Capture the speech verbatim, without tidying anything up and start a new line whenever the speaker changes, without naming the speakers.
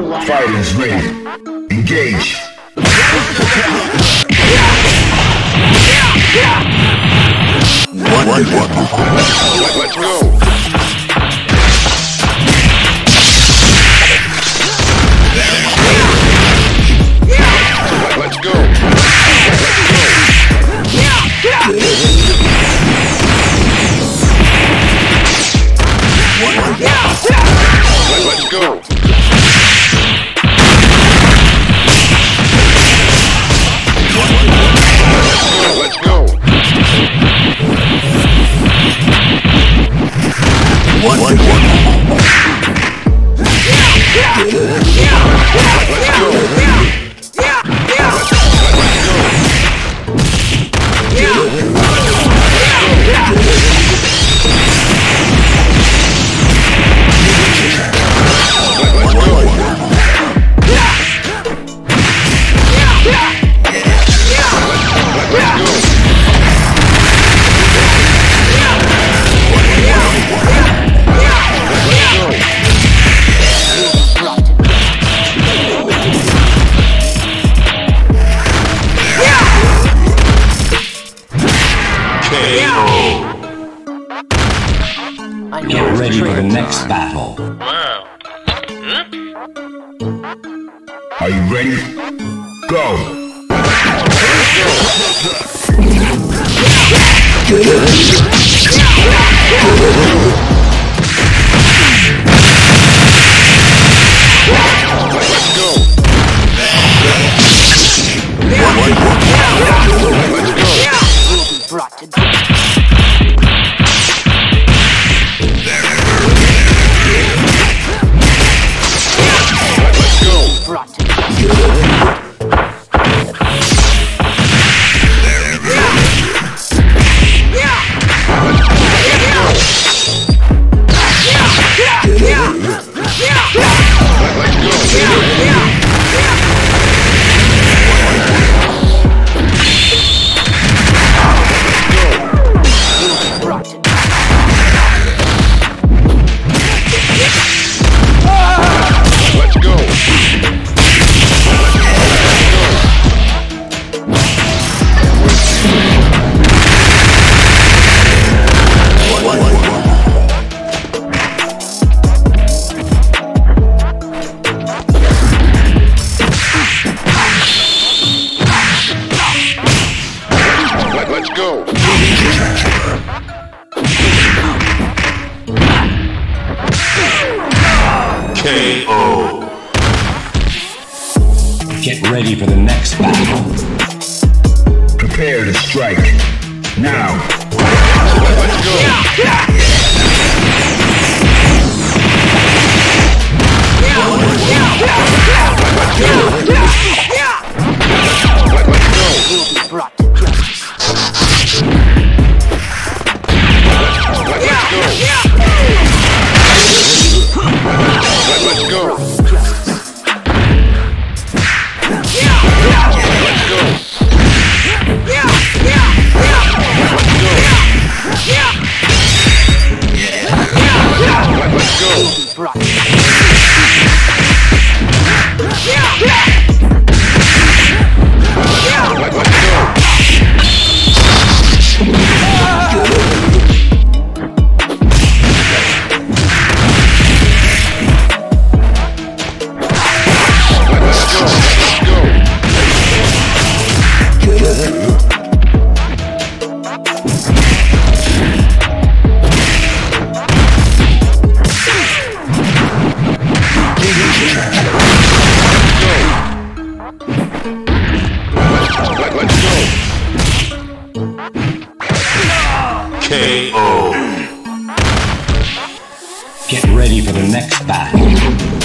Fighters ready. Engage.
One, one, one.
Let's go. Let's go. Let's go. Let's go. Let's go.
One, one, one.
Let's go.
Get ready for the next battle.
Wow.
Are you ready? Go!
Let's go.
K O. Get ready for the next battle.
Prepare to strike. Now.
Let's go.
K O. Get ready for the next battle.